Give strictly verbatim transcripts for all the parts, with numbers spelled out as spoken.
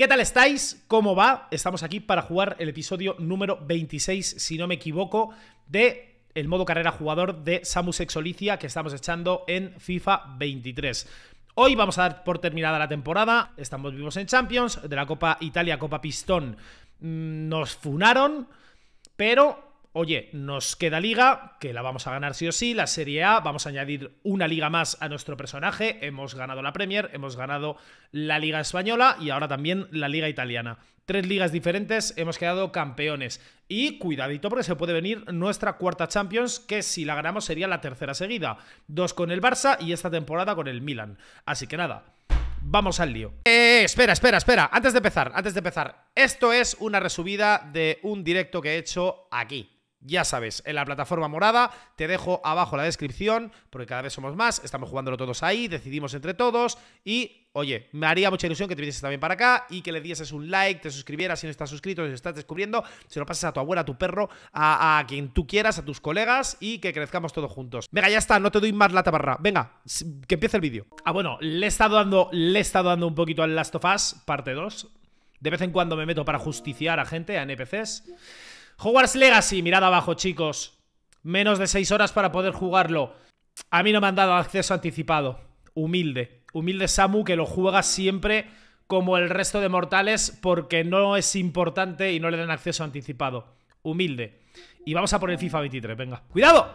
¿Qué tal estáis? ¿Cómo va? Estamos aquí para jugar el episodio número veintiséis, si no me equivoco, de el modo carrera jugador de Samus Exolicia que estamos echando en FIFA veintitrés. Hoy vamos a dar por terminada la temporada, estamos vivos en Champions, de la Copa Italia, Copa Pistón mmm, nos funaron, pero... Oye, nos queda Liga, que la vamos a ganar sí o sí, la Serie A, vamos a añadir una Liga más a nuestro personaje, hemos ganado la Premier, hemos ganado la Liga Española y ahora también la Liga Italiana. Tres ligas diferentes, hemos quedado campeones. Y cuidadito porque se puede venir nuestra cuarta Champions, que si la ganamos sería la tercera seguida. Dos con el Barça y esta temporada con el Milan. Así que nada, vamos al lío. Eh, espera, espera, espera, antes de empezar, antes de empezar. Esto es una resubida de un directo que he hecho aquí. Ya sabes, en la plataforma morada, te dejo abajo la descripción, porque cada vez somos más, estamos jugándolo todos ahí, decidimos entre todos y, oye, me haría mucha ilusión que te vinieses también para acá y que le dieses un like, te suscribieras si no estás suscrito, si estás descubriendo, se lo pases a tu abuela, a tu perro, a, a quien tú quieras, a tus colegas y que crezcamos todos juntos. Venga, ya está, no te doy más la tabarra, venga, que empiece el vídeo. Ah, bueno, le he estado dando, le he estado dando un poquito al Last of Us, parte dos. De vez en cuando me meto para justiciar a gente, a N P Cs. Hogwarts Legacy, mirad abajo, chicos. Menos de seis horas para poder jugarlo. A mí no me han dado acceso anticipado. Humilde. Humilde Samu, que lo juega siempre como el resto de mortales porque no es importante y no le dan acceso anticipado. Humilde. Y vamos a por el FIFA veintitrés, venga. ¡Cuidado!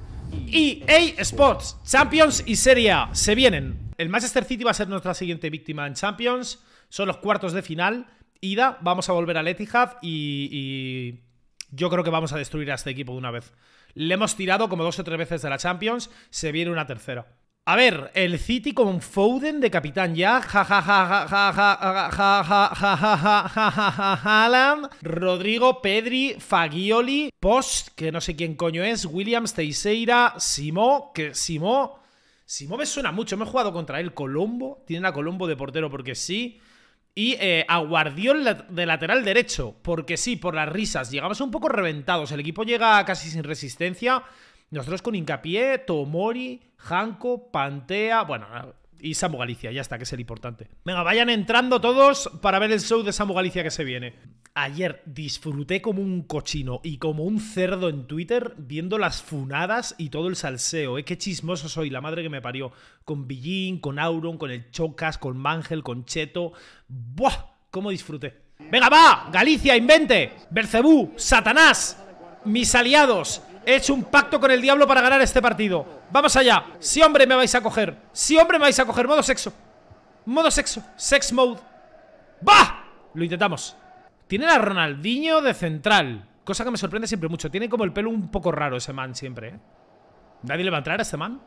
E A Sports, Champions y Serie A se vienen. El Manchester City va a ser nuestra siguiente víctima en Champions. Son los cuartos de final. Ida, vamos a volver al Etihad y... y... yo creo que vamos a destruir a este equipo de una vez. Le hemos tirado como dos o tres veces de la Champions. Se viene una tercera. A ver, el City con Foden de capitán ya. Ja ja ja ja ja ja ja ja ja ja ja Haaland, Rodrigo, Pedri, Fagioli, Post, que no sé quién coño es, Williams, Teixeira, Simó, que Simó... Simó me suena mucho. Me he jugado contra él. Colombo. Tienen a Colombo de portero porque sí. Y eh, a Guardiol de lateral derecho, porque sí, por las risas. Llegamos un poco reventados, el equipo llega casi sin resistencia. Nosotros con Hincapié, Tomori, Janko, Pantea, bueno, y Samu Galicia, ya está, que es el importante. Venga, vayan entrando todos para ver el show de Samu Galicia que se viene. Ayer disfruté como un cochino y como un cerdo en Twitter viendo las funadas y todo el salseo, ¿eh? Qué chismoso soy, la madre que me parió. Con Billín, con Auron, con el Chocas, con Mangel, con Cheto. ¡Buah! ¡Cómo disfruté! ¡Venga, va! ¡Galicia, invente! ¡Belcebú! ¡Satanás! ¡Mis aliados! He hecho un pacto con el diablo para ganar este partido. ¡Vamos allá! ¡Sí, hombre, me vais a coger! ¡Sí, hombre, me vais a coger! ¡Modo sexo! ¡Modo sexo! ¡Sex mode! ¡Bah! Lo intentamos. Tiene a Ronaldinho de central, cosa que me sorprende siempre mucho. Tiene como el pelo un poco raro ese man siempre, ¿eh? ¿Nadie le va a entrar a este man?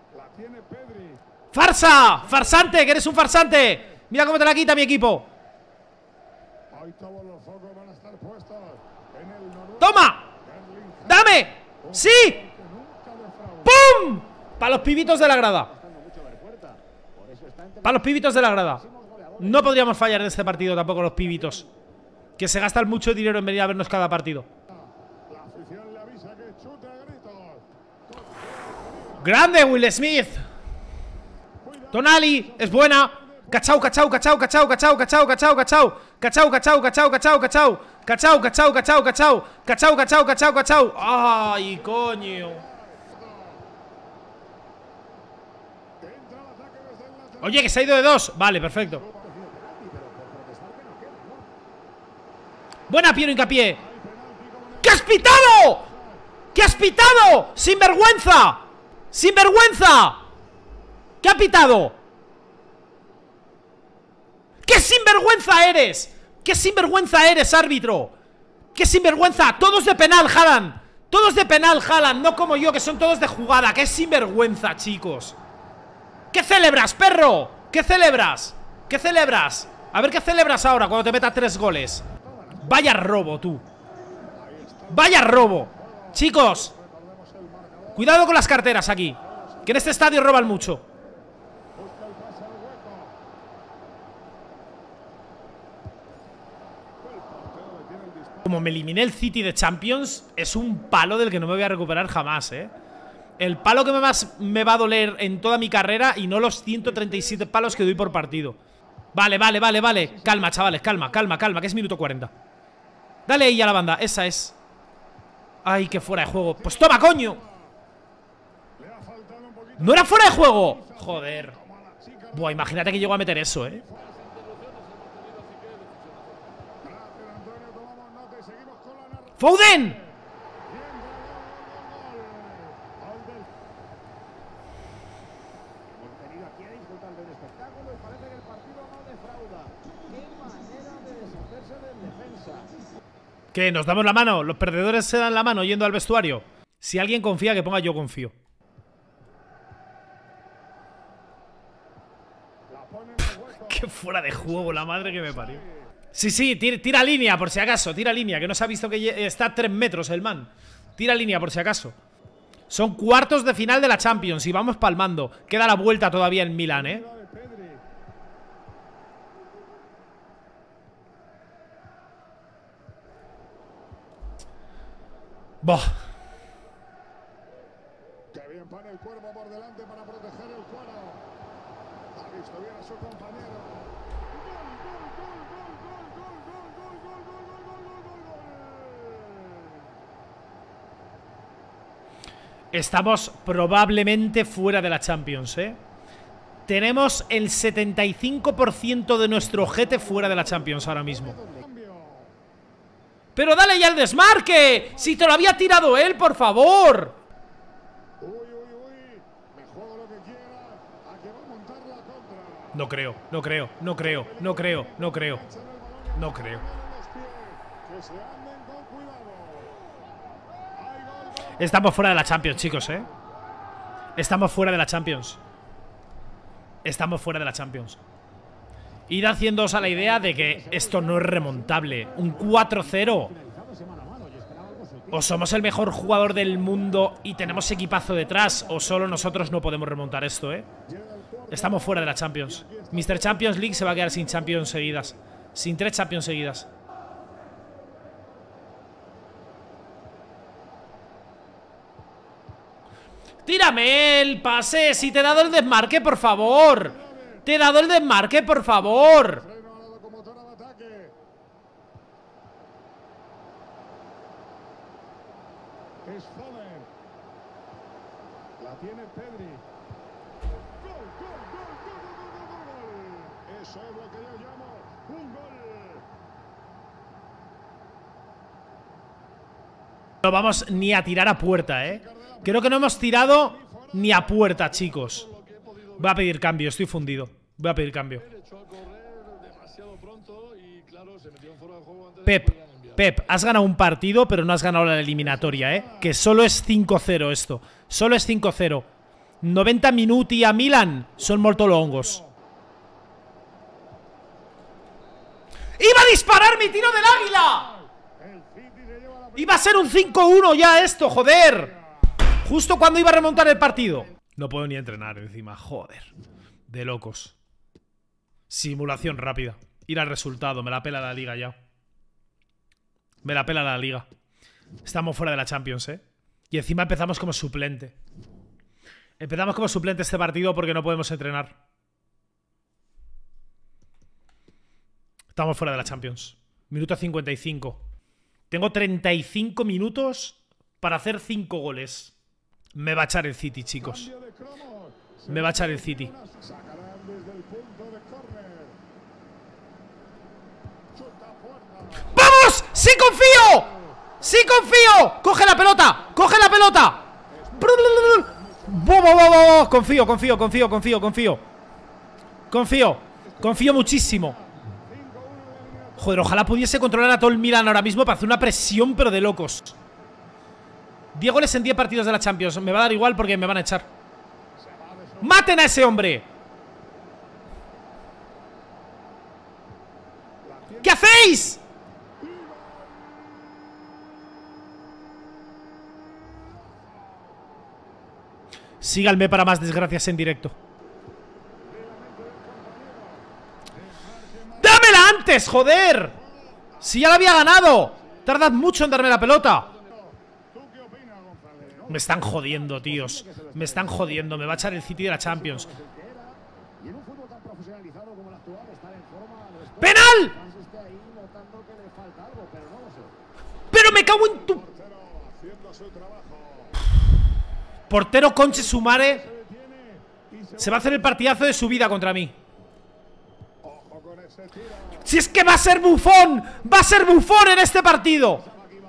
¡Farsa! ¡Farsante! ¡Que eres un farsante! ¡Mira cómo te la quita mi equipo! ¡Toma! ¡Dame! ¡Sí! ¡Pum! Para los pibitos de la grada. Para los pibitos de la grada. No podríamos fallar en este partido tampoco los pibitos, que se gastan mucho dinero en venir a vernos cada partido. ¡Grande, Will Smith! Tonali, es buena. Cachao, cachao, cachao, cachao, cachao, cachao, cachao, cachao. Cachao, cachao, cachao, cachao, cachao. Cachao, cachao, cachao, cachao. Cachao, cachao, cachao, cachao. ¡Ay, coño! Oye, que se ha ido de dos. Vale, perfecto. Buena, Piero Hincapié. ¿Qué has pitado? ¿Qué has pitado? ¡Sinvergüenza! ¡Sinvergüenza! ¿Qué ha pitado? ¡Qué sinvergüenza eres! ¡Qué sinvergüenza eres, árbitro! ¡Qué sinvergüenza! Todos de penal, Haaland. Todos de penal, Haaland. No como yo, que son todos de jugada. ¡Qué sinvergüenza, chicos! ¿Qué celebras, perro? ¿Qué celebras? ¿Qué celebras? A ver qué celebras ahora cuando te metas tres goles. Vaya robo, tú. Vaya robo. Chicos, cuidado con las carteras aquí, que en este estadio roban mucho. Como me eliminé el City de Champions, es un palo del que no me voy a recuperar jamás, ¿eh? El palo que más me va a doler en toda mi carrera y no los ciento treinta y siete palos que doy por partido. Vale, vale, vale, vale. Calma, chavales, calma, calma, calma, que es minuto cuarenta. Dale ahí a la banda, esa es. Ay, que fuera de juego. Pues toma, coño. ¡No era fuera de juego! Joder. Buah, imagínate que llego a meter eso, eh. ¡Foden! ¿Qué? ¿Nos damos la mano? ¿Los perdedores se dan la mano yendo al vestuario? Si alguien confía, que ponga yo confío. Qué fuera de juego, la madre que me parió. Sí, sí, tira, tira línea por si acaso. Tira línea, que no se ha visto que está a tres metros el man. Tira línea por si acaso. Son cuartos de final de la Champions y vamos palmando. Queda la vuelta todavía en Milán, eh. Boh. Que bien pone el cuerpo por delante para proteger el cuero. Ha visto bien a su compañero. Estamos probablemente fuera de la Champions, eh. Tenemos el setenta y cinco por ciento de nuestro ojete fuera de la Champions ahora mismo. ¡Pero dale ya el desmarque! ¡Si te lo había tirado él, por favor! No creo, no creo, no creo, no creo, no creo. No creo. Estamos fuera de la Champions, chicos, ¿eh? Estamos fuera de la Champions. Estamos fuera de la Champions. Ir haciéndoos a la idea de que esto no es remontable. Un cuatro cero. O somos el mejor jugador del mundo y tenemos equipazo detrás, o solo nosotros no podemos remontar esto, ¿eh? Estamos fuera de la Champions. míster Champions League se va a quedar sin Champions seguidas. Sin tres Champions seguidas. ¡Tírame el pase! ¡Si te he dado el desmarque, por favor! ¡Te he dado el desmarque, por favor! Es Foden. La tiene Pedri. ¡Gol, gol, gol, gol, gol, gol, gol! Eso es lo que yo llamo un gol. No vamos ni a tirar a puerta, ¿eh? Creo que no hemos tirado ni a puerta, chicos. Voy a pedir cambio, estoy fundido. Voy a pedir cambio. Pep, Pep, has ganado un partido, pero no has ganado la eliminatoria, ¿eh? Que solo es cinco cero esto. Solo es cinco cero. noventa minuti a Milan son molto longos. ¡Iba a disparar mi tiro del águila! ¡Iba a ser un cinco uno ya esto, joder! Justo cuando iba a remontar el partido. No puedo ni entrenar encima, joder. De locos. Simulación rápida. Ir al resultado, me la pela la liga ya. Me la pela la liga. Estamos fuera de la Champions, eh. Y encima empezamos como suplente. Empezamos como suplente este partido porque no podemos entrenar. Estamos fuera de la Champions. Minuto cincuenta y cinco. Tengo treinta y cinco minutos para hacer cinco goles. Me va a echar el City, chicos. Me va a echar el City. ¡Vamos! ¡Sí confío! ¡Sí confío! ¡Coge la pelota! ¡Coge la pelota! Confío, confío, confío, confío, confío. Confío. Confío muchísimo. Joder, ojalá pudiese controlar a todo el Milan ahora mismo para hacer una presión, pero de locos. diez goles en diez partidos de la Champions. Me va a dar igual porque me van a echar. ¡Maten a ese hombre! ¿Qué hacéis? Síganme para más desgracias en directo. ¡Dámela antes, joder! Si ya la había ganado. Tardad mucho en darme la pelota. Me están jodiendo, tíos. Me están jodiendo. Me va a echar el City de la Champions. ¡Penal! ¡Pero me cago en tu... Portero conche su madre. Se va a hacer el partidazo de su vida contra mí. Si es que va a ser Buffon. Va a ser Buffon en este partido.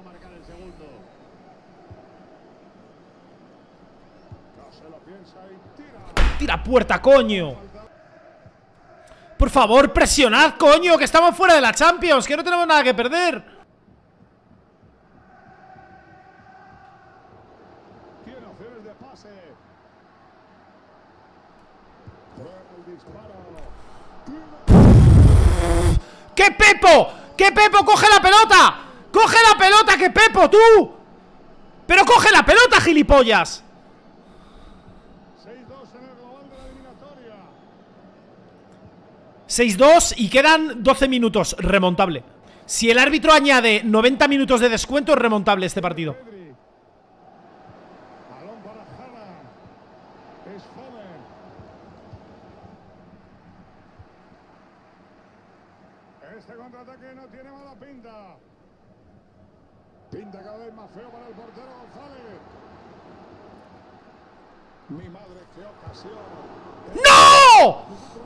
Tira puerta, coño. Por favor, presionad, coño, que estamos fuera de la Champions, que no tenemos nada que perder. Tiene opciones de pase. El disparo. ¡Qué Pepo! ¡Qué Pepo! ¡Coge la pelota! ¡Coge la pelota, que Pepo, tú! ¡Pero coge la pelota, gilipollas! seis dos en el global de la eliminatoria. seis dos y quedan doce minutos. Remontable. Si el árbitro añade noventa minutos de descuento, es remontable este partido. Pedri. Balón para Haaland. Es Foden. Este contraataque no tiene mala pinta. Pinta cada vez más feo para el portero González. Mi madre, qué ocasión. ¡No!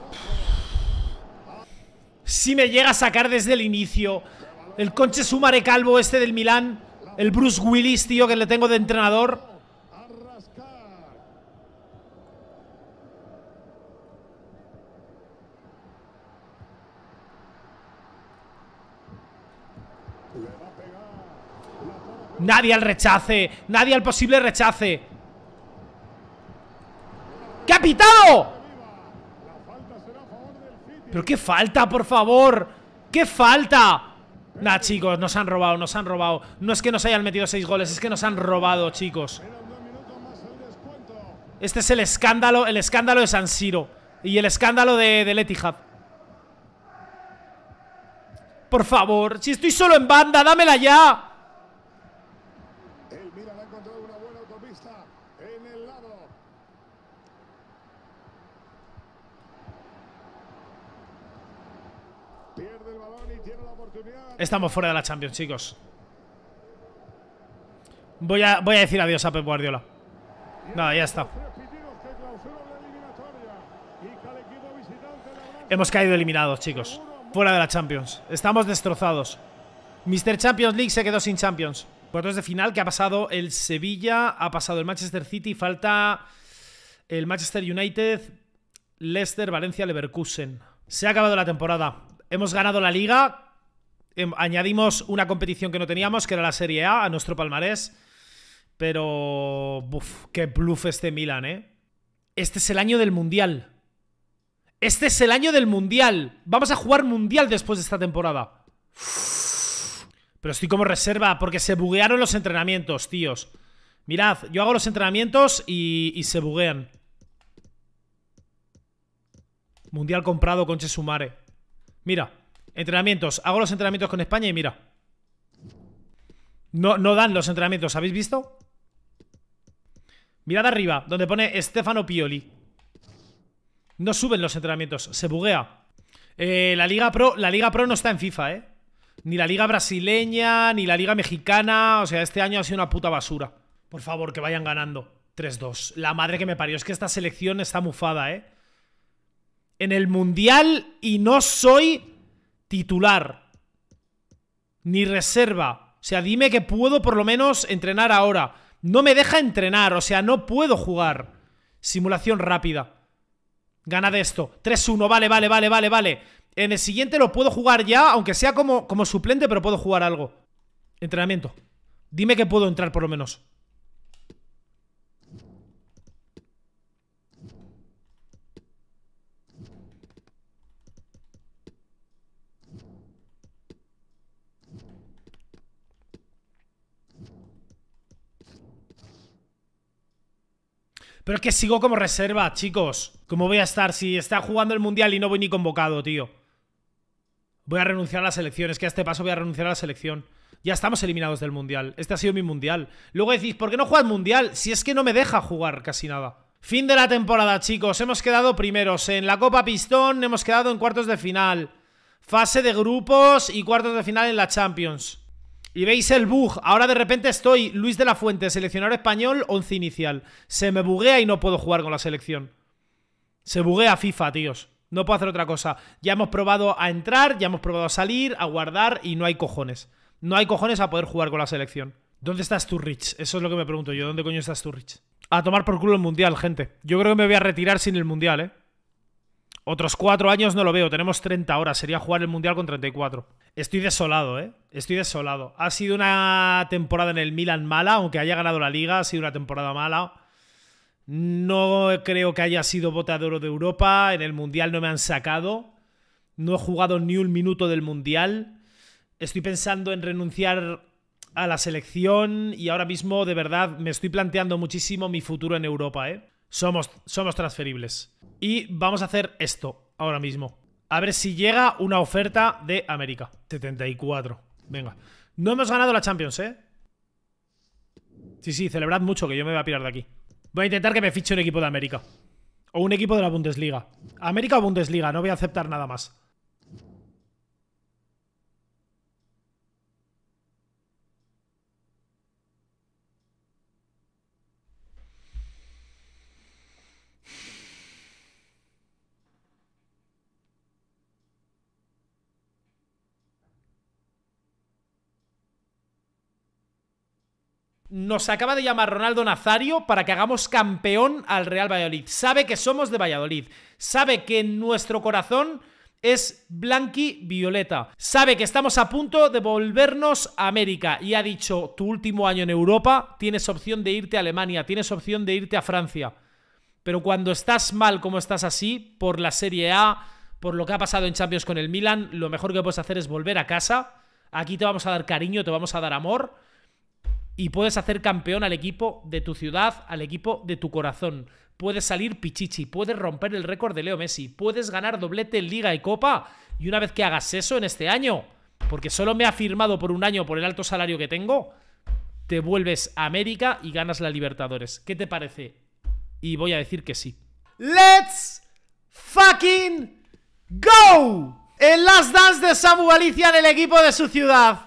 Si me llega a sacar desde el inicio el conche sumare calvo este del Milán, el Bruce Willis, tío, que le tengo de entrenador. A rascar. Le va a pegar. La toma. Nadie al rechace, nadie al posible rechace. ¿Qué ha pitado? La falta será a favor del City. ¿Pero qué falta, por favor? ¿Qué falta? Nah, chicos, nos han robado, nos han robado. No es que nos hayan metido seis goles, es que nos han robado, chicos. Quedan dos minutos más el descuento. Este es el escándalo, el escándalo de San Siro. Y el escándalo de, del Etihad. Por favor, si estoy solo en banda, dámela ya. El Milan ha encontrado una buena autopista en el lado. Pierde el balón y tiene la oportunidad. Estamos fuera de la Champions, chicos. Voy a, voy a decir adiós a Pep Guardiola. Nada, ya está. Tres pitidos que clausuran la eliminatoria y que al equipo visitante le habrán Hemos caído eliminados, chicos. Fuera de la Champions. Estamos destrozados. mister Champions League se quedó sin Champions. Cuartos de final que ha pasado el Sevilla, ha pasado el Manchester City, falta el Manchester United, Leicester, Valencia, Leverkusen. Se ha acabado la temporada. Hemos ganado la Liga. Em, añadimos una competición que no teníamos, que era la Serie A, a nuestro palmarés. Pero... Uf, qué bluff este Milan, ¿eh? Este es el año del Mundial. Este es el año del Mundial. Vamos a jugar Mundial después de esta temporada. Pero estoy como reserva porque se buguearon los entrenamientos, tíos. Mirad, yo hago los entrenamientos y, y se buguean. Mundial comprado, conche su mare. Mira, entrenamientos. Hago los entrenamientos con España y mira. No, no dan los entrenamientos, ¿habéis visto? Mirad arriba, donde pone Stefano Pioli. No suben los entrenamientos, se buguea. eh, La Liga Pro, la Liga Pro no está en FIFA, eh. Ni la Liga Brasileña, ni la Liga Mexicana. O sea, este año ha sido una puta basura. Por favor, que vayan ganando. tres dos. La madre que me parió, es que esta selección está mufada, eh. En el Mundial y no soy titular ni reserva. O sea, dime que puedo por lo menos entrenar ahora. No me deja entrenar, o sea, no puedo jugar. Simulación rápida. Gana de esto. tres uno, vale, vale, vale, vale, vale. En el siguiente lo puedo jugar ya, aunque sea como, como suplente, pero puedo jugar algo. Entrenamiento. Dime que puedo entrar por lo menos. Pero es que sigo como reserva, chicos. ¿Cómo voy a estar si está jugando el Mundial y no voy ni convocado, tío? Voy a renunciar a la selección. Es que a este paso voy a renunciar a la selección. Ya estamos eliminados del Mundial. Este ha sido mi Mundial. Luego decís, ¿por qué no juegas Mundial? Si es que no me deja jugar casi nada. Fin de la temporada, chicos. Hemos quedado primeros en la Copa Pistón. Hemos quedado en cuartos de final. Fase de grupos y cuartos de final en la Champions. Y veis el bug. Ahora de repente estoy Luis de la Fuente, seleccionador español, once inicial. Se me buguea y no puedo jugar con la selección. Se buguea FIFA, tíos. No puedo hacer otra cosa. Ya hemos probado a entrar, ya hemos probado a salir, a guardar y no hay cojones. No hay cojones a poder jugar con la selección. ¿Dónde estás tú, Rich? Eso es lo que me pregunto yo. ¿Dónde coño estás tú, Rich? A tomar por culo el Mundial, gente. Yo creo que me voy a retirar sin el Mundial, ¿eh? Otros cuatro años no lo veo. Tenemos treinta horas. Sería jugar el Mundial con treinta y cuatro. Estoy desolado, ¿eh? Estoy desolado. Ha sido una temporada en el Milan mala. Aunque haya ganado la Liga, ha sido una temporada mala. No creo que haya sido bota de oro de Europa. En el Mundial no me han sacado. No he jugado ni un minuto del Mundial. Estoy pensando en renunciar a la selección. Y ahora mismo, de verdad, me estoy planteando muchísimo mi futuro en Europa, ¿eh? Somos, somos transferibles. Y vamos a hacer esto ahora mismo. A ver si llega una oferta de América. setenta y cuatro. Venga. No hemos ganado la Champions, ¿eh? Sí, sí, celebrad mucho que yo me voy a pirar de aquí. Voy a intentar que me fiche un equipo de América. O un equipo de la Bundesliga. América o Bundesliga, no voy a aceptar nada más. Nos acaba de llamar Ronaldo Nazario para que hagamos campeón al Real Valladolid. Sabe que somos de Valladolid. Sabe que nuestro corazón es blanqui-violeta. Sabe que estamos a punto de volvernos a América. Y ha dicho, tu último año en Europa, tienes opción de irte a Alemania, tienes opción de irte a Francia. Pero cuando estás mal como estás así, por la Serie A, por lo que ha pasado en Champions con el Milan, lo mejor que puedes hacer es volver a casa. Aquí te vamos a dar cariño, te vamos a dar amor. Y puedes hacer campeón al equipo de tu ciudad, al equipo de tu corazón. Puedes salir pichichi, puedes romper el récord de Leo Messi, puedes ganar doblete en Liga y Copa. Y una vez que hagas eso en este año, porque solo me ha firmado por un año por el alto salario que tengo, te vuelves a América y ganas la Libertadores. ¿Qué te parece? Y voy a decir que sí. ¡Let's fucking go! El Last Dance de Samu Galicia en el equipo de su ciudad.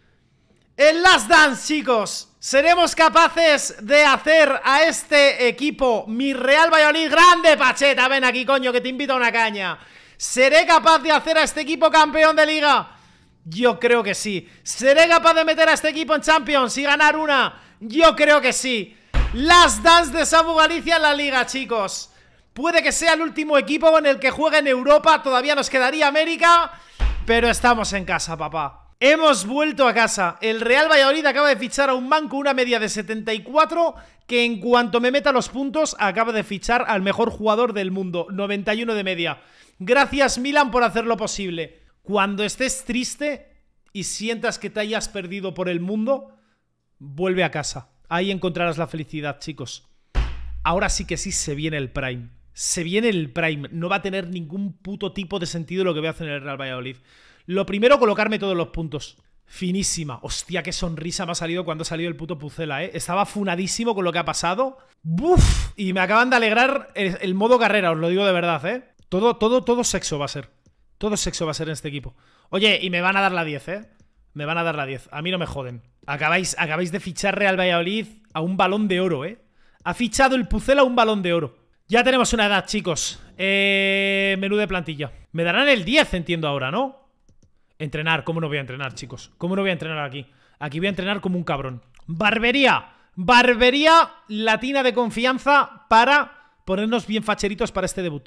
El Last Dance, chicos. Seremos capaces de hacer a este equipo, mi Real Valladolid, grande Pacheta, ven aquí, coño, que te invito a una caña. ¿Seré capaz de hacer a este equipo campeón de Liga? Yo creo que sí. ¿Seré capaz de meter a este equipo en Champions y ganar una? Yo creo que sí. Last Dance de Samu Galicia en la Liga, chicos. Puede que sea el último equipo en el que juegue en Europa. Todavía nos quedaría América, pero estamos en casa, papá. Hemos vuelto a casa. El Real Valladolid acaba de fichar a un man con una media de setenta y cuatro, que en cuanto me meta los puntos acaba de fichar al mejor jugador del mundo, noventa y uno de media. Gracias, Milan, por hacerlo posible. Cuando estés triste y sientas que te hayas perdido por el mundo, vuelve a casa. Ahí encontrarás la felicidad, chicos. Ahora sí que sí se viene el Prime. Se viene el Prime. No va a tener ningún puto tipo de sentido lo que voy a hacer en el Real Valladolid. Lo primero, colocarme todos los puntos. Finísima. Hostia, qué sonrisa me ha salido cuando ha salido el puto Pucela, ¿eh? Estaba funadísimo con lo que ha pasado. ¡Buf! Y me acaban de alegrar el, el modo carrera, os lo digo de verdad, ¿eh? Todo, todo, todo sexo va a ser. Todo sexo va a ser en este equipo. Oye, y me van a dar la diez, ¿eh? Me van a dar la diez. A mí no me joden. Acabáis, acabáis de fichar Real Valladolid a un balón de oro, ¿eh? Ha fichado el Pucela a un balón de oro. Ya tenemos una edad, chicos. Eh, menú de plantilla. Me darán el diez, entiendo ahora, ¿no? Entrenar, ¿cómo no voy a entrenar, chicos? ¿Cómo no voy a entrenar aquí? Aquí voy a entrenar como un cabrón. Barbería. Barbería latina de confianza para ponernos bien facheritos para este debut.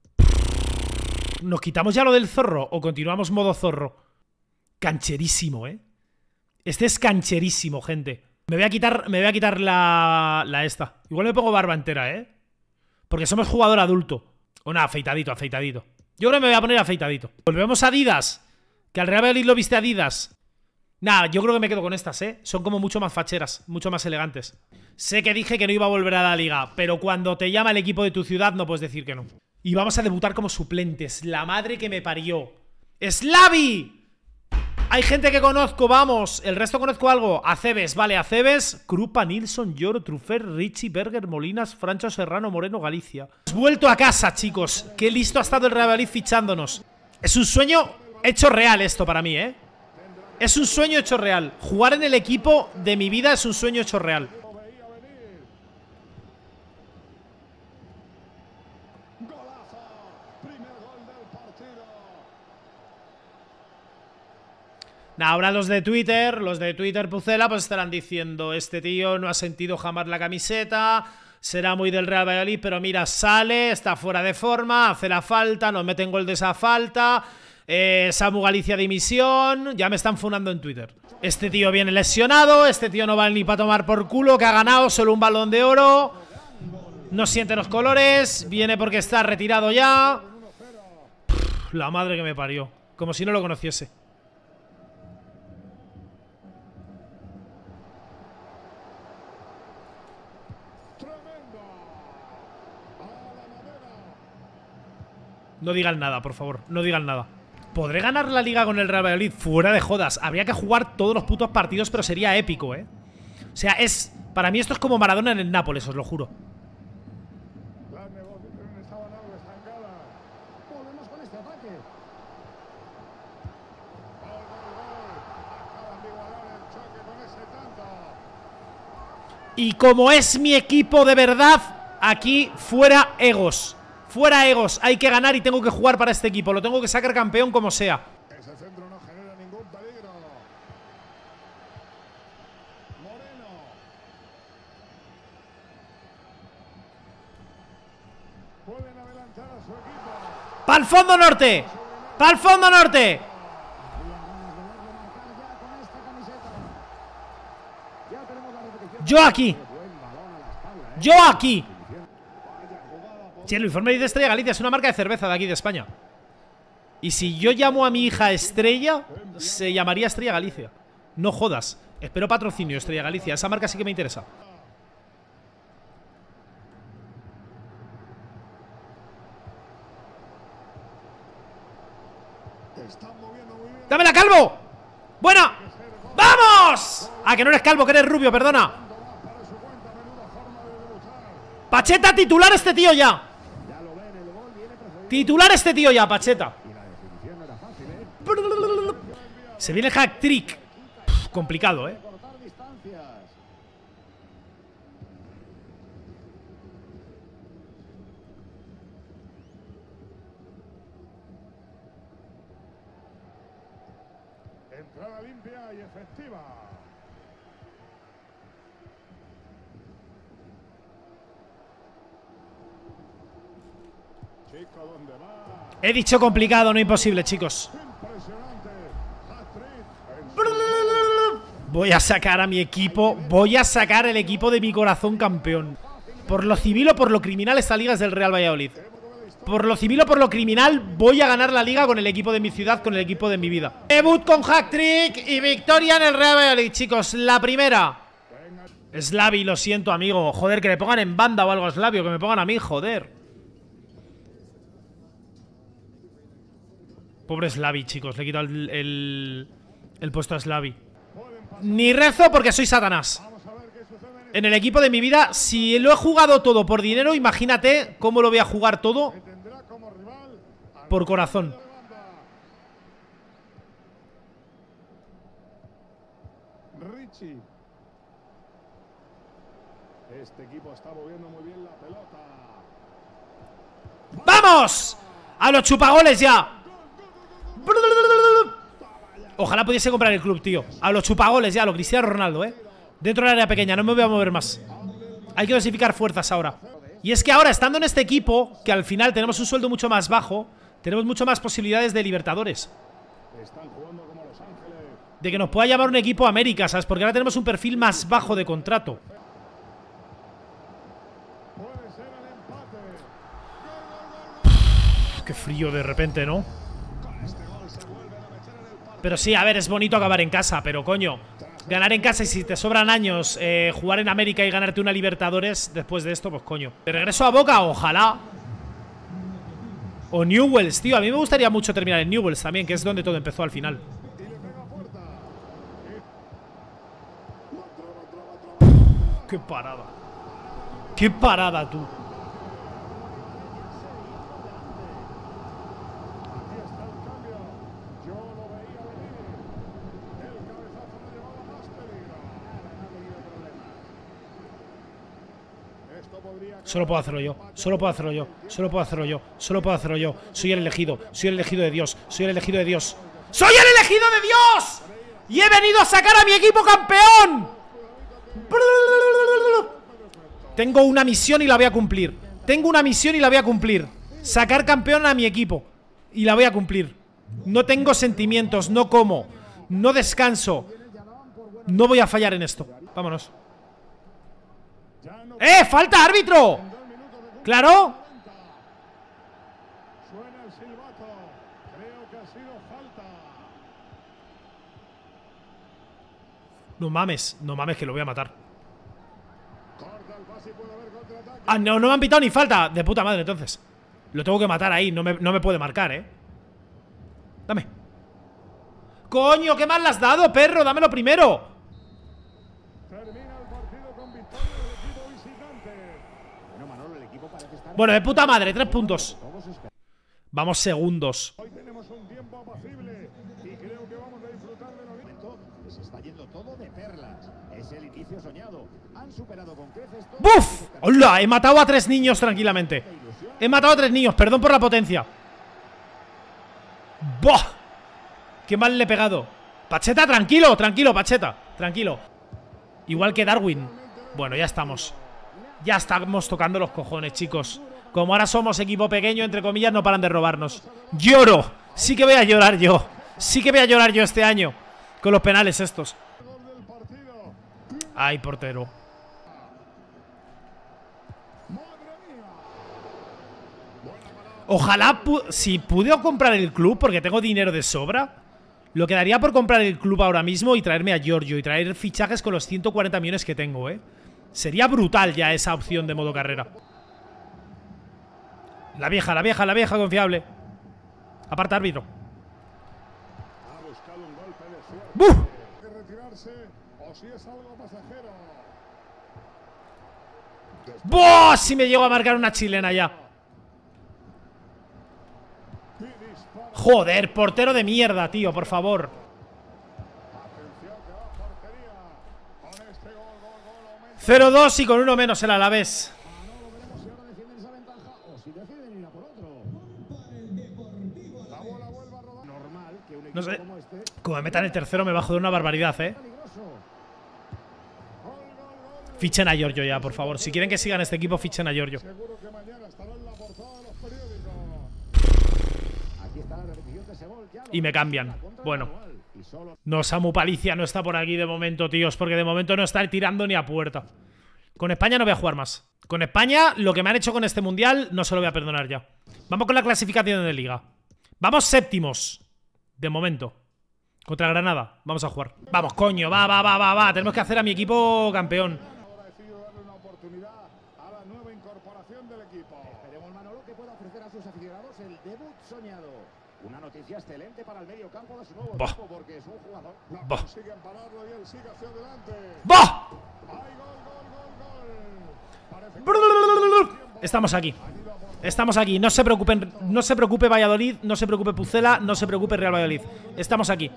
¿Nos quitamos ya lo del zorro o continuamos modo zorro? Cancherísimo, ¿eh? Este es cancherísimo, gente. Me voy a quitar, me voy a quitar la, la esta. Igual me pongo barba entera, ¿eh? Porque somos jugador adulto. O nada, afeitadito, afeitadito. Yo creo que me voy a poner afeitadito. Volvemos a Adidas. Que al Real Valladolid lo viste Adidas. Nada, yo creo que me quedo con estas, ¿eh? Son como mucho más facheras, mucho más elegantes. Sé que dije que no iba a volver a la Liga, pero cuando te llama el equipo de tu ciudad no puedes decir que no. Y vamos a debutar como suplentes. La madre que me parió. ¡Slavi! Hay gente que conozco, vamos. El resto conozco algo. Acebes, vale, Acebes, Krupa, Nilsson, Lloro, Trufer, Richie, Berger, Molinas, Francho, Serrano, Moreno, Galicia. Hemos vuelto a casa, chicos. Qué listo ha estado el Real Valladolid fichándonos. Es un sueño Hecho real esto para mí, ¿eh? Es un sueño hecho real. Jugar en el equipo de mi vida es un sueño hecho real. Nah, ahora los de Twitter, los de Twitter Pucela, pues estarán diciendo: este tío no ha sentido jamás la camiseta, será muy del Real Valladolid, pero mira, sale, está fuera de forma, hace la falta, nos meten gol de esa falta, eh, Samu Galicia dimisión, ya me están funando en Twitter. Este tío viene lesionado, este tío no vale ni para tomar por culo, que ha ganado solo un balón de oro, no siente los colores, viene porque está retirado ya. Pff, la madre que me parió, como si no lo conociese. No digan nada, por favor, no digan nada. ¿Podré ganar la liga con el Real Valladolid? Fuera de jodas. Habría que jugar todos los putos partidos, pero sería épico, ¿eh? O sea, es... Para mí esto es como Maradona en el Nápoles, os lo juro. Las negociaciones estaban algo estancadas. Volvemos con este ataque. Gol, gol, gol. Acaban de igualar el choque con ese tanto. Y como es mi equipo de verdad, aquí fuera egos. Fuera egos, hay que ganar y tengo que jugar para este equipo. Lo tengo que sacar campeón como sea. Ese centro no genera ningún peligro. Moreno. Pueden adelantar a su equipo. ¡Pa'l fondo norte! ¡Pa'l fondo norte! Yo aquí. Yo aquí. Sí, el uniforme dice Estrella Galicia, es una marca de cerveza de aquí de España. Y si yo llamo a mi hija Estrella, se llamaría Estrella Galicia. No jodas. Espero patrocinio, Estrella Galicia. Esa marca sí que me interesa. ¡Dámela, Calvo! ¡Buena! ¡Vamos! Ah, que no eres Calvo, que eres rubio, perdona. Pacheta, titular este tío ya. Titular este tío ya, Pacheta. Se viene el hack trick. Pff, complicado, eh. Entrada limpia y efectiva. Chico, ¿dónde va? He dicho complicado, no imposible, chicos. Impresionante. Voy a sacar a mi equipo. Voy a sacar el equipo de mi corazón campeón. Por lo civil o por lo criminal, esta liga es del Real Valladolid. Por lo civil o por lo criminal, voy a ganar la liga con el equipo de mi ciudad, con el equipo de mi vida. Debut con hat-trick y victoria en el Real Valladolid, chicos. La primera. Slavi, lo siento, amigo. Joder, que me pongan en banda o algo a Slavi, o que me pongan a mí, joder. Pobre Slavi, chicos. Le he quitado el, el, el puesto a Slavi. Ni rezo porque soy Satanás. En el equipo de mi vida, si lo he jugado todo por dinero, imagínate cómo lo voy a jugar todo por corazón. Richie. Este equipo está moviendo muy bien la pelota. ¡Vamos! ¡A los chupagoles ya! Ojalá pudiese comprar el club, tío. A los chupagoles ya, a lo Cristiano Ronaldo, eh. Dentro del área pequeña, no me voy a mover más. Hay que dosificar fuerzas ahora. Y es que ahora, estando en este equipo, que al final tenemos un sueldo mucho más bajo, tenemos mucho más posibilidades de Libertadores. De que nos pueda llamar un equipo América, ¿sabes? Porque ahora tenemos un perfil más bajo de contrato. Uf, qué frío de repente, ¿no? Pero sí, a ver, es bonito acabar en casa, pero coño, ganar en casa y si te sobran años eh, jugar en América y ganarte una Libertadores después de esto, pues coño. De regreso a Boca, ojalá. O Newell's, tío, a mí me gustaría mucho terminar en Newell's también, que es donde todo empezó al final. Qué parada. Qué parada, tú. Solo puedo hacerlo yo, solo puedo hacerlo yo, solo puedo hacerlo yo, solo puedo hacerlo yo. Soy el elegido, soy el elegido de Dios, soy el elegido de Dios. ¡Soy el elegido de Dios! ¡Y he venido a sacar a mi equipo campeón! Tengo una misión y la voy a cumplir. Tengo una misión y la voy a cumplir. Sacar campeón a mi equipo. Y la voy a cumplir. No tengo sentimientos, no como, no descanso. No voy a fallar en esto. Vámonos. ¡Eh! ¡Falta, árbitro! ¿Claro? Suena el silbato. Creo que ha sido falta. No mames, no mames que lo voy a matar. Corta el pase y puede haber contraataque. Ah, no, no me han pitado ni falta. De puta madre, entonces. Lo tengo que matar ahí, no me, no me puede marcar, eh. Dame. ¡Coño! ¿Qué mal le has dado, perro? ¡Dámelo primero! Termina el partido con victoria del equipo visitante. Bueno, Manolo, el equipo parece estar... Bueno, de puta madre, tres puntos. Vamos segundos. Hoy tenemos un tiempo apacible y creo que vamos a disfrutar de lo momento se está yendo todo de perlas. Es el inicio soñado. Han superado con creces todo. ¡Buf! ¡Hola! He matado a tres niños tranquilamente. He matado a tres niños, perdón por la potencia. ¡Buah! ¡Qué mal le he pegado! Pacheta, tranquilo, tranquilo, Pacheta. Tranquilo. Igual que Darwin. Bueno, ya estamos. Ya estamos tocando los cojones, chicos. Como ahora somos equipo pequeño, entre comillas, no paran de robarnos. ¡Lloro! Sí que voy a llorar yo. Sí que voy a llorar yo este año. Con los penales estos. Ay, portero. Ojalá, pu si pude comprar el club, porque tengo dinero de sobra, lo quedaría por comprar el club ahora mismo y traerme a Giorgio y traer fichajes con los ciento cuarenta millones que tengo, ¿eh? Sería brutal ya esa opción de modo carrera. La vieja, la vieja, la vieja confiable. Aparta, árbitro. Ha buscado un golpe de suerte. ¡Buf! Que retirarse o si es algo pasajero. ¡Buah! Si me llego a marcar una chilena ya. Joder, portero de mierda, tío, por favor. Atención que va a portería. Con este gol, gol, gol, aumenta. cero dos y con uno menos el Alavés. Manolo, veremos si ahora defienden esa ventaja o si deciden ir a por otro. La bola vuelve a rodar. Normal que un equipo No sé. como este Como me metan el tercero me bajo de una barbaridad, eh. peligroso. Gol, gol, gol. Fichen a Giorgio ya, por favor. Si quieren que sigan este equipo, fichen a Giorgio. Seguro que mañana estará en la portada de los periódicos. Aquí está la repetición de ese gol. Ya lo Y me cambian. la contra Bueno. manual. Y solo No, Samu Palicia no está por aquí de momento, tíos, porque de momento no está tirando ni a puerta. Con España no voy a jugar más. Con España, lo que me han hecho con este mundial, no se lo voy a perdonar ya. Vamos con la clasificación de liga. Vamos séptimos. De momento. Contra Granada. Vamos a jugar. Vamos, coño. Va, va, va, va, va. Tenemos que hacer a mi equipo campeón. Ahora ha decidido darle una oportunidad a la nueva incorporación del equipo. esperemos, Manolo, que pueda ofrecer a sus aficionados el debut soñado. Una noticia excelente para el medio campo de su nuevo Bah. equipo porque es un jugador. No Bah. consiguen pararlo y él sigue hacia adelante. ¡Bah! ¡Ay, gol, gol, gol, gol! Parece que Estamos aquí. Estamos aquí. No se preocupen. No se preocupe Valladolid. No se preocupe Pucela. No se preocupe Real Valladolid. Estamos aquí.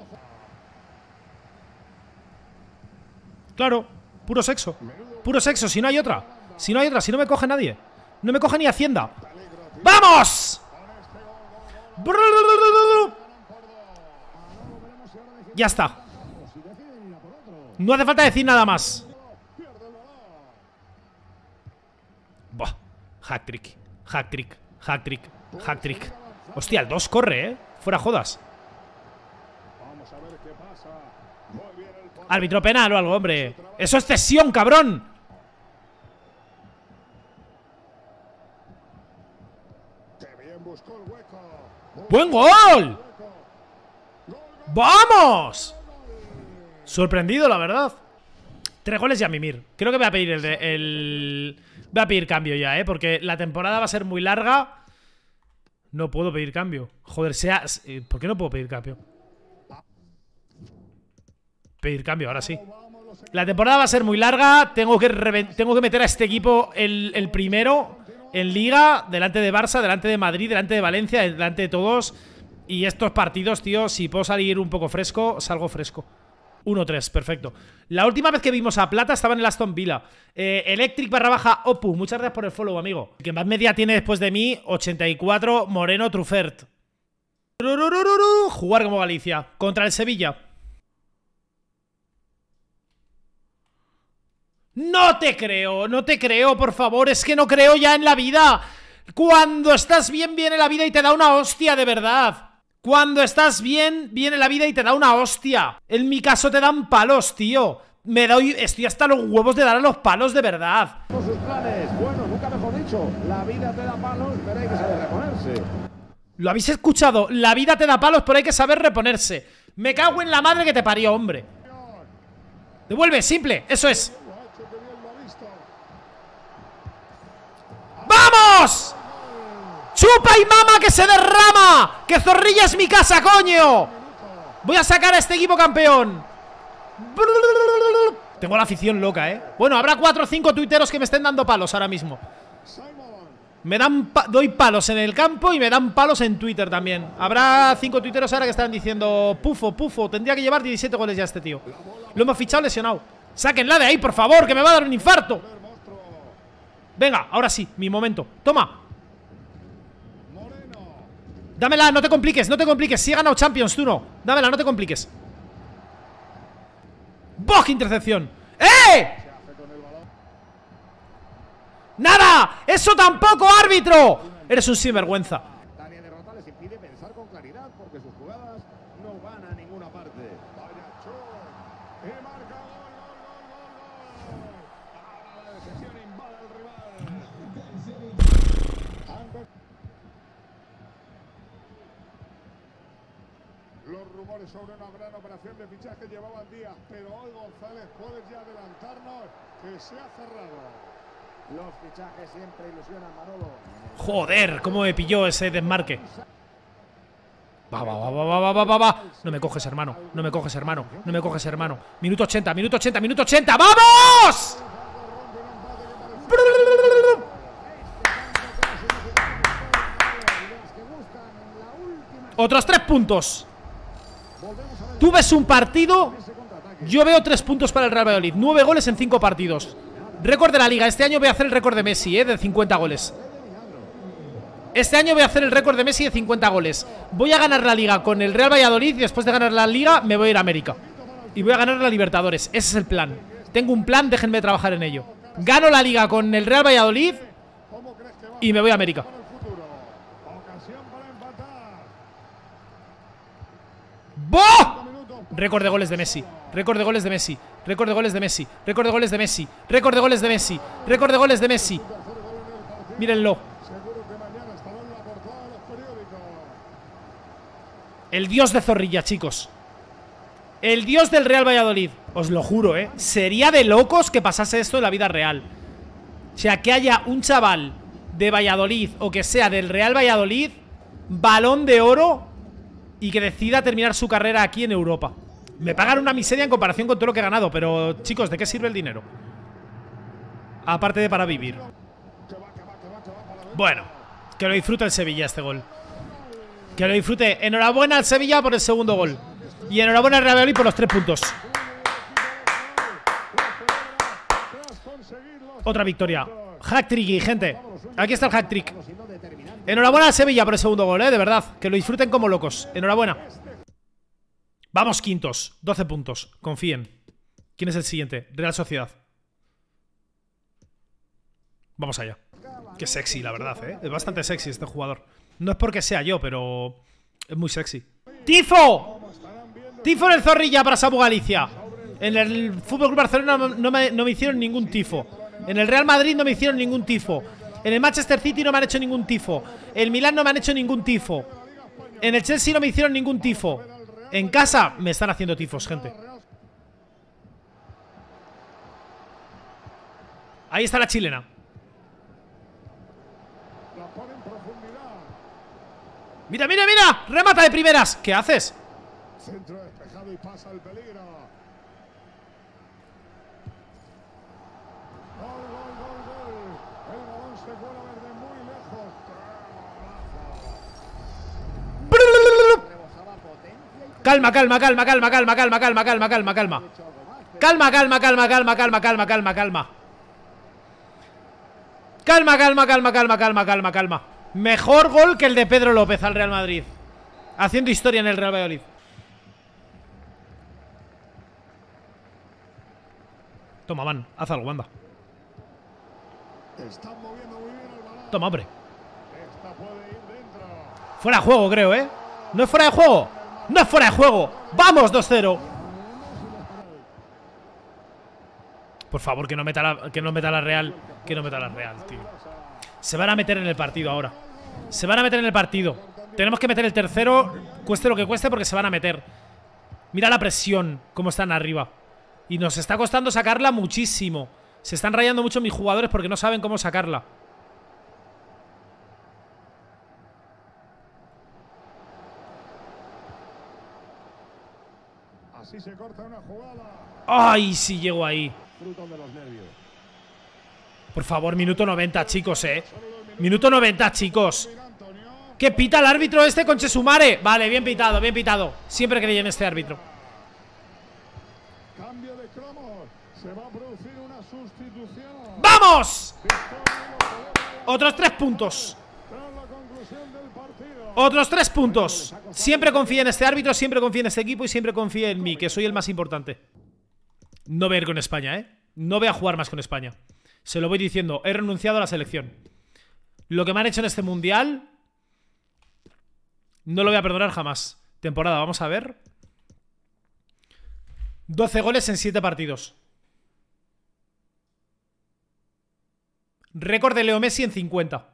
Claro. Puro sexo. Puro sexo. Si no hay otra. Si no hay otra. Si no me coge nadie. No me coge ni Hacienda. ¡Vamos! Ya está. No hace falta decir nada más. Buah. Hack trick. Hack trick. Hack trick. Hack trick. Hostia, el dos corre, eh. Fuera jodas. Vamos a ver qué pasa. Muy bien el portero. Árbitro penal o algo, hombre. Eso es cesión, cabrón. Qué bien buscó el hueco. ¡Buen gol! ¡Vamos! Sorprendido, la verdad. Tres goles y a mimir. Creo que voy a pedir el, de, el... Voy a pedir cambio ya, ¿eh? Porque la temporada va a ser muy larga. No puedo pedir cambio. Joder, sea... ¿Por qué no puedo pedir cambio? Pedir cambio, ahora sí. La temporada va a ser muy larga. Tengo que, tengo que meter a este equipo el, el primero en Liga, delante de Barça, delante de Madrid, delante de Valencia, delante de todos. Y estos partidos, tío, si puedo salir un poco fresco, salgo fresco. uno tres, perfecto. La última vez que vimos a Plata estaba en el Aston Villa. eh, Electric barra baja Opu, muchas gracias por el follow, amigo. El que más media tiene después de mí, ochenta y cuatro, Moreno Truffert. Jugar como Galicia contra el Sevilla. No te creo, no te creo, por favor. Es que no creo ya en la vida. Cuando estás bien, viene la vida y te da una hostia, de verdad. Cuando estás bien, viene la vida y te da una hostia. En mi caso te dan palos, tío. Me doy, estoy hasta los huevos de dar a los palos, de verdad. Con sus planes, bueno, nunca mejor dicho, la vida te da palos, pero hay que saber reponerse. ¿Lo habéis escuchado? La vida te da palos, pero hay que saber reponerse. Me cago en la madre que te parió, hombre. Devuelve, simple, eso es. ¡Vamos! ¡Chupa y mama que se derrama! ¡Que Zorrilla es mi casa, coño! Voy a sacar a este equipo campeón. Tengo la afición loca, ¿eh? Bueno, habrá cuatro o cinco tuiteros que me estén dando palos ahora mismo. Me dan pa doy palos en el campo y me dan palos en Twitter también. Habrá cinco tuiteros ahora que están diciendo: Pufo, Pufo, tendría que llevar diecisiete goles ya este tío. Lo hemos fichado lesionado. Sáquenla de ahí, por favor, que me va a dar un infarto. Venga, ahora sí, mi momento. Toma. Dámela, no te compliques, no te compliques. Si he ganado Champions, tú no. Dámela, no te compliques. ¡Boh! ¡Qué intercepción! ¡Eh! ¡Nada! ¡Eso tampoco, árbitro! Eres un sinvergüenza. Tania derrota les impide pensar con claridad porque sus jugadas no van a ninguna parte. Vaya chut. Y marca gol, gol, gol, gol, gol. Ahora la decisión invade al rival. Los rumores sobre una gran operación de fichaje llevaban días, pero hoy, González, puedes ya adelantarnos que se ha cerrado. Los fichajes siempre ilusionan, Manolo. Joder, cómo me pilló ese desmarque. Va, va, va, va, va, va, va, va. No me coges, hermano. No me coges, hermano. No me coges, hermano. Minuto ochenta, minuto ochenta, minuto ochenta. ¡Vamos! Otros tres puntos. Tú ves un partido, yo veo tres puntos para el Real Valladolid. Nueve goles en cinco partidos. Récord de la Liga. Este año voy a hacer el récord de Messi, eh, de cincuenta goles. Este año voy a hacer el récord de Messi de cincuenta goles. Voy a ganar la Liga con el Real Valladolid y después de ganar la Liga me voy a ir a América. Y voy a ganar la Libertadores. Ese es el plan. Tengo un plan, déjenme trabajar en ello. Gano la Liga con el Real Valladolid y me voy a América. ¡Boh! Récord de goles de Messi. Récord de goles de Messi. Récord de goles de Messi. Récord de goles de Messi. Récord de goles de Messi. Récord de goles de Messi. Mírenlo. El dios de Zorrilla, chicos. El dios del Real Valladolid. Os lo juro, eh. Sería de locos que pasase esto en la vida real. O sea, que haya un chaval de Valladolid o que sea del Real Valladolid, balón de oro, y que decida terminar su carrera aquí en Europa. Me pagan una miseria en comparación con todo lo que he ganado, pero chicos, ¿de qué sirve el dinero? Aparte de para vivir. Bueno, que lo disfrute el Sevilla este gol. Que lo disfrute. Enhorabuena al Sevilla por el segundo gol. Y enhorabuena al Real Valladolid por los tres puntos. Otra victoria. Hack-trick, gente. Aquí está el hack-trick. Enhorabuena al Sevilla por el segundo gol, eh, de verdad. Que lo disfruten como locos. Enhorabuena. Vamos quintos, doce puntos. Confíen. ¿Quién es el siguiente? Real Sociedad. Vamos allá. Qué sexy, la verdad, eh. Es bastante sexy este jugador. No es porque sea yo, pero es muy sexy. ¡Tifo! ¡Tifo en el Zorrilla para Samu Galicia! En el Fútbol Club Barcelona no, no, me, no me hicieron ningún tifo. En el Real Madrid no me hicieron ningún tifo. En el Manchester City no me han hecho ningún tifo. En el Milán no me han hecho ningún tifo. En el Chelsea no me hicieron ningún tifo. En casa me están haciendo tifos, gente. Ahí está la chilena. Mira, mira, mira. Remata de primeras. ¿Qué haces? Centro despejado y pasa el peligro. Gol, gol, gol, gol. El balón se vuela desde muy lejos. Calma, calma, calma, calma, calma, calma, calma, calma, calma, calma. Calma, calma, calma, calma, calma, calma, calma, calma. Calma, calma, calma, calma, calma, calma, calma. Mejor gol que el de Pedro López al Real Madrid. Haciendo historia en el Real Valladolid. Toma, man, haz algo, anda. Toma, hombre. Fuera de juego, creo, ¿eh? No es fuera de juego. No es fuera de juego. ¡Vamos, dos cero! Por favor, que no meta la, que no meta la Real. Que no meta la Real, tío. Se van a meter en el partido ahora. Se van a meter en el partido. Tenemos que meter el tercero, cueste lo que cueste, porque se van a meter. Mira la presión, cómo están arriba. Y nos está costando sacarla muchísimo. Se están rayando mucho mis jugadores porque no saben cómo sacarla. Así se corta una jugada. ¡Ay, sí llego ahí! Por favor, minuto noventa, chicos, eh. Minuto noventa, chicos. ¿Qué pita el árbitro este con Chesumare? Vale, bien pitado, bien pitado. Siempre creí en este árbitro. Cambio de cromos. Se va a producir una sustitución. ¡Vamos! Otros tres puntos. Otros tres puntos. Siempre confío en este árbitro, siempre confío en este equipo y siempre confío en mí, que soy el más importante. No voy a ir con España, ¿eh? No voy a jugar más con España. Se lo voy diciendo, he renunciado a la selección. Lo que me han hecho en este mundial no lo voy a perdonar jamás. Temporada, vamos a ver. doce goles en siete partidos. Récord de Leo Messi en cincuenta.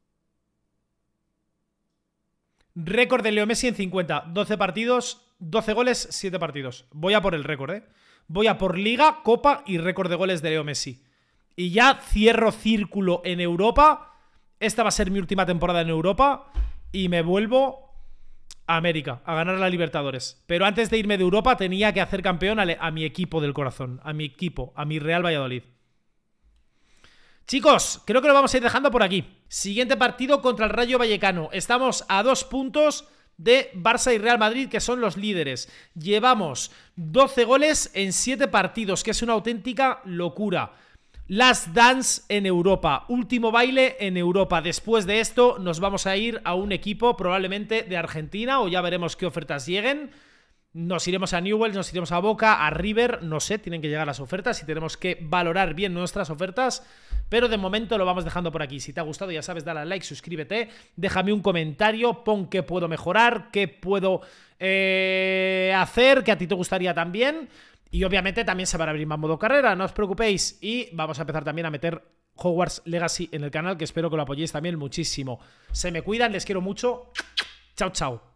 Récord de Leo Messi en cincuenta. doce partidos, doce goles, siete partidos. Voy a por el récord, ¿eh? Voy a por Liga, Copa y récord de goles de Leo Messi. Y ya cierro círculo en Europa. Esta va a ser mi última temporada en Europa. Y me vuelvo a América, a ganar la Libertadores. Pero antes de irme de Europa tenía que hacer campeón a, a mi equipo del corazón. A mi equipo, a mi Real Valladolid. Chicos, creo que lo vamos a ir dejando por aquí. Siguiente partido contra el Rayo Vallecano. Estamos a dos puntos de Barça y Real Madrid, que son los líderes. Llevamos doce goles en siete partidos, que es una auténtica locura. Last Dance en Europa, último baile en Europa. Después de esto nos vamos a ir a un equipo probablemente de Argentina, o ya veremos qué ofertas lleguen. Nos iremos a Newell's, nos iremos a Boca, a River, no sé, tienen que llegar las ofertas y tenemos que valorar bien nuestras ofertas, pero de momento lo vamos dejando por aquí. Si te ha gustado, ya sabes, dale a like, suscríbete, déjame un comentario, pon qué puedo mejorar, qué puedo eh, hacer, que a ti te gustaría también, y obviamente también se van a abrir más modo carrera, no os preocupéis, y vamos a empezar también a meter Hogwarts Legacy en el canal, que espero que lo apoyéis también muchísimo. Se me cuidan, les quiero mucho, chao chao.